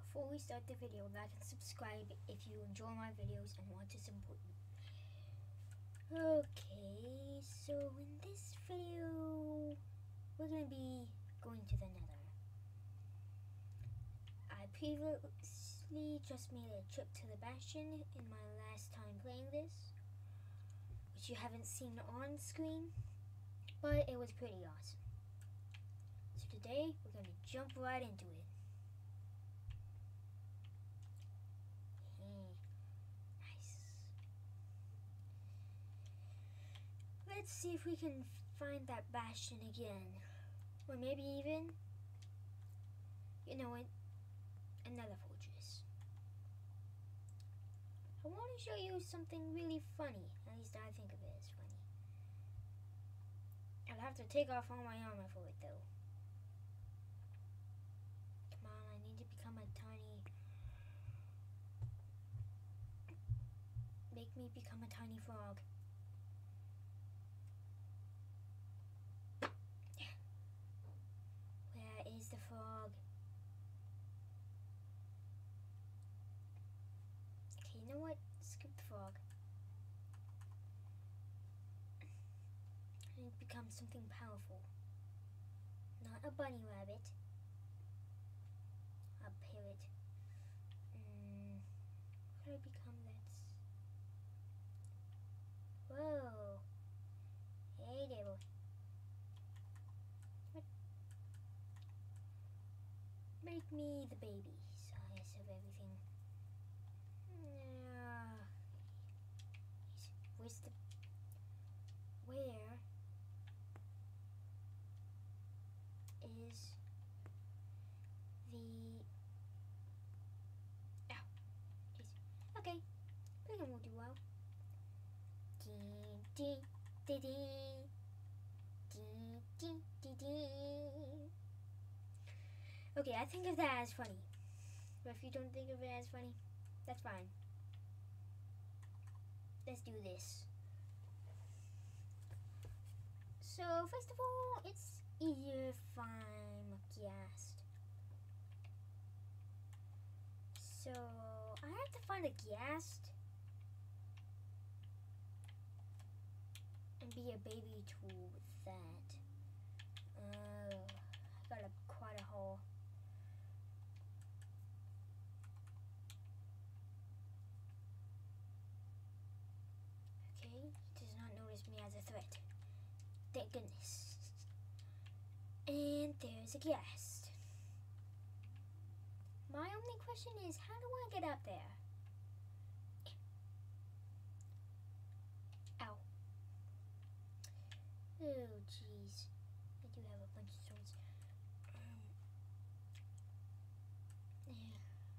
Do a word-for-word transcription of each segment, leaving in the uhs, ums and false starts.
Before we start the video, like and subscribe if you enjoy my videos and want to support me. Okay, so in this video, we're going to be going to the Nether. I previously just made a trip to the Bastion in my last time playing this, which you haven't seen on screen, but it was pretty awesome. So today, we're going to jump right into it. Let's see if we can find that Bastion again. Or maybe even, you know what, another fortress. I want to show you something really funny. At least I think of it as funny. I'll have to take off all my armor for it though. Come on, I need to become a tiny... Make me become a tiny frog. Where is the frog? Okay, you know what? Skip the frog. I need to become something powerful. Not a bunny rabbit. A parrot. Mm, what could I become that's... Whoa. Hey there, boy. What? Make me the baby size of everything. Uh, where's the... Where is the... Oh, jeez. Okay, Pelican will do well. Dee, dee, dee, dee. Dee, dee, dee, dee. Okay, I think of that as funny. But if you don't think of it as funny, that's fine. Let's do this. So, first of all, it's easier if I'm gassed. So, I have to find a ghast and be a baby tool with that. Oh, I got a, quite a hole. Okay, he does not notice me as a threat. Thank goodness. And there's a ghast. My only question is, how do I get up there? Ow. Oh, jeez. I do have a bunch of swords. Um, yeah.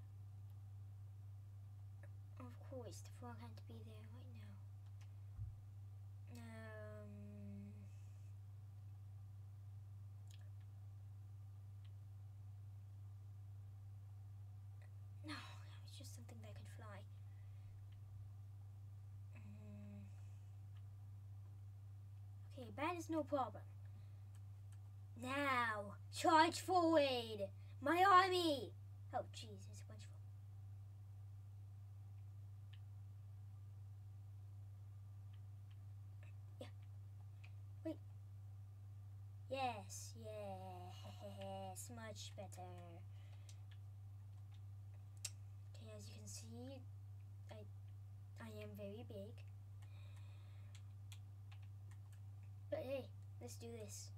Of course, the frog had to be there right now. Um, no, that was just something that could fly. Um, okay, that is no problem. Now, charge forward! My army! Oh, jeez, there's a bunch of them. Yes, yes, much better. Okay, as you can see, I, I am very big. But hey, let's do this.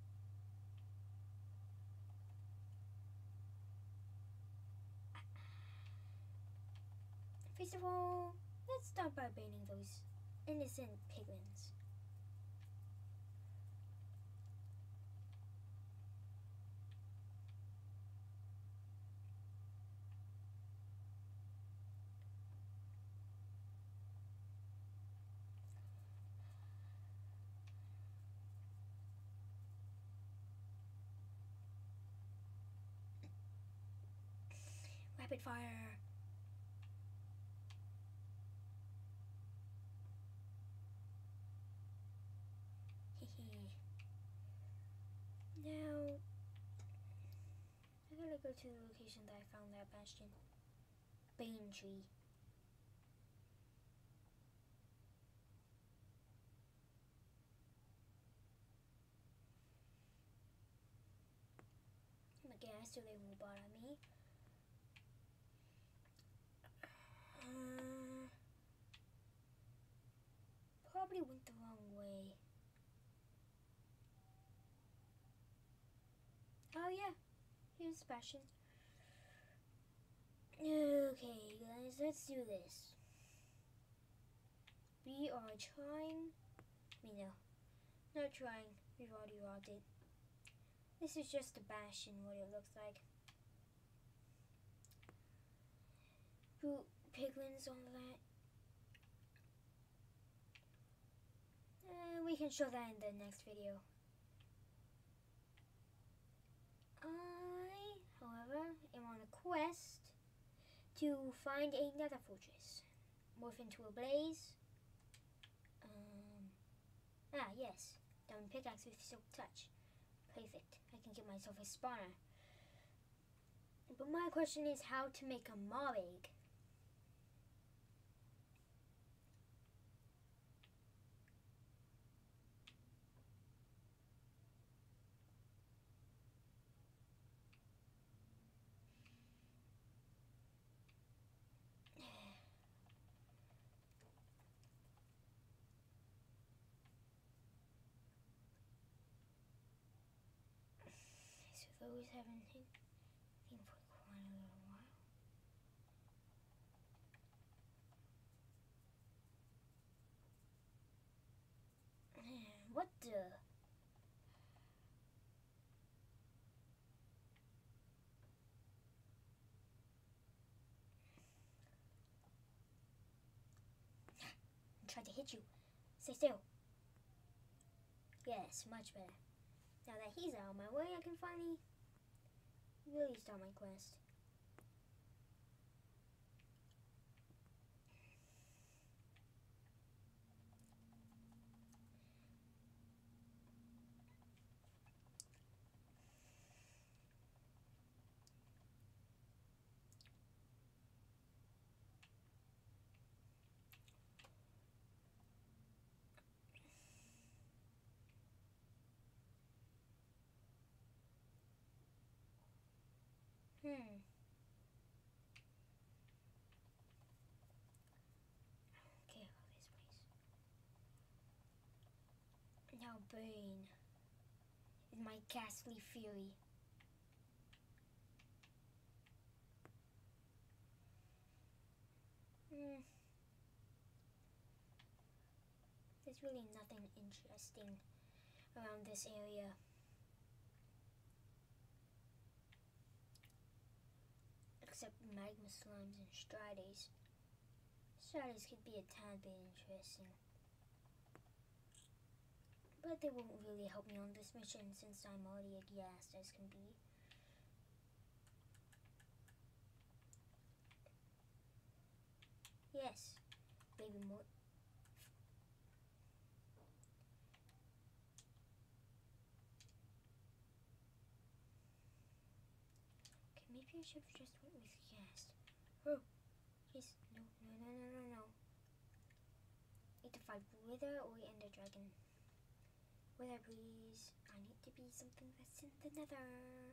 First of all, let's start by banning those innocent piglins. Rapid fire. Hehe. Now, I gotta I go to the location that I found that bastion? Bane tree. Again, so they will bother me. Uh, probably went the wrong way. Oh yeah, here's Sebastian. Okay guys, let's do this. We are trying, we know, not trying, we've already robbed it. This is just a bastion, what it looks like. Who, piglins on that. Uh, we can show that in the next video. I, however, am on a quest to find a Nether Fortress. Morph into a blaze. Um, ah, yes. Diamond pickaxe with silk touch. Perfect. I can get myself a spawner. But my question is how to make a mob egg. So those haven't hit thing for quite a little while. What the? I'm trying to hit you. Stay still. Yes, much better. Now that he's out of my way, I can finally really start my quest. Hmm. Okay, about this place. Now Bane is my ghastly fury. Hmm. There's really nothing interesting around this area. Except magma slimes and strides. Strides could be a tad bit interesting. But they won't really help me on this mission since I'm already aghast as can be. Yes, maybe more. Okay, maybe I should have just went with ghast. Oh, yes, no, no, no, no, no, no. Need to fight Wither or Ender Dragon. Wither, please. I need to be something that's in the Nether.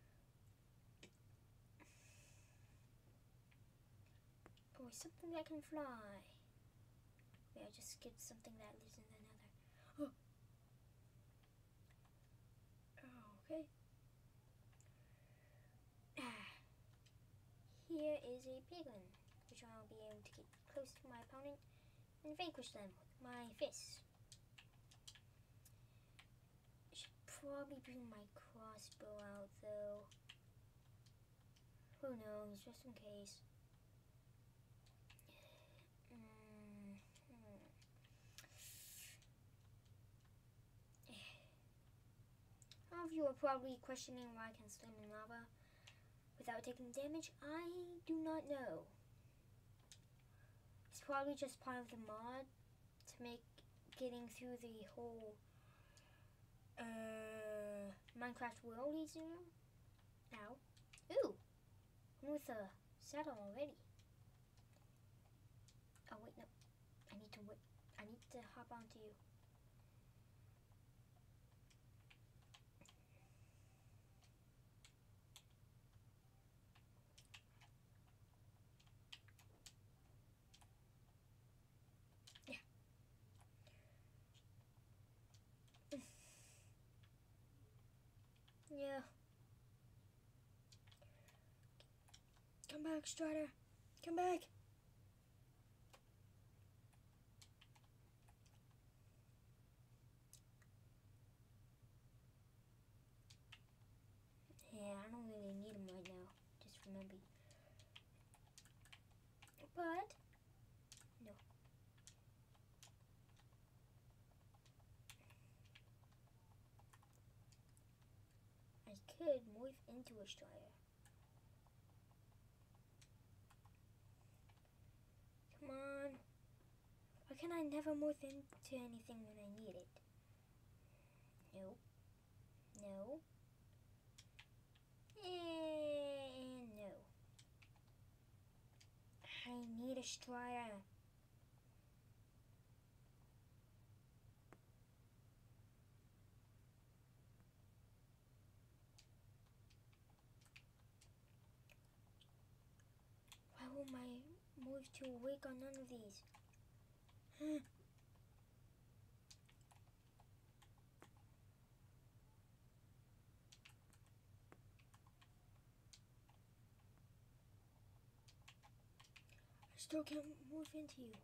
Or something that can fly. Wait, I just skipped something that lives in the Nether. Oh. Okay. Here is a piglin, which I'll be able to get close to my opponent and vanquish them with my fists. I should probably bring my crossbow out though. Who knows, just in case. Mm, hmm. Some of you are probably questioning why I can swim in lava without taking damage. I do not know. It's probably just part of the mod to make getting through the whole uh, Minecraft world easier. Ow. with the saddle already. Oh wait, no. I need to wait. I need to hop onto you. Yeah. Yeah. Come back, Strider. Come back. Yeah, I don't really need him right now. Just remember. But, no. I could morph into a Strider. Come on. Why can I never morph into anything when I need it? Nope. No. And no. I need a Strider. Why will my morph to awake on none of these? Huh. I still can't morph into you.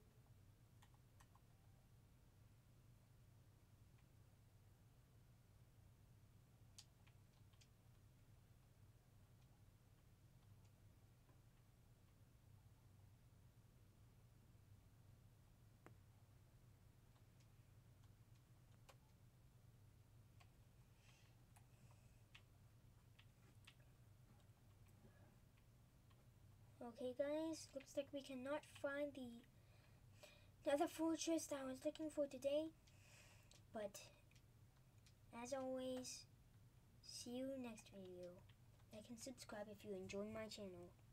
Okay guys, looks like we cannot find the Nether Fortress that I was looking for today. But, as always, see you next video. Like and subscribe if you enjoyed my channel.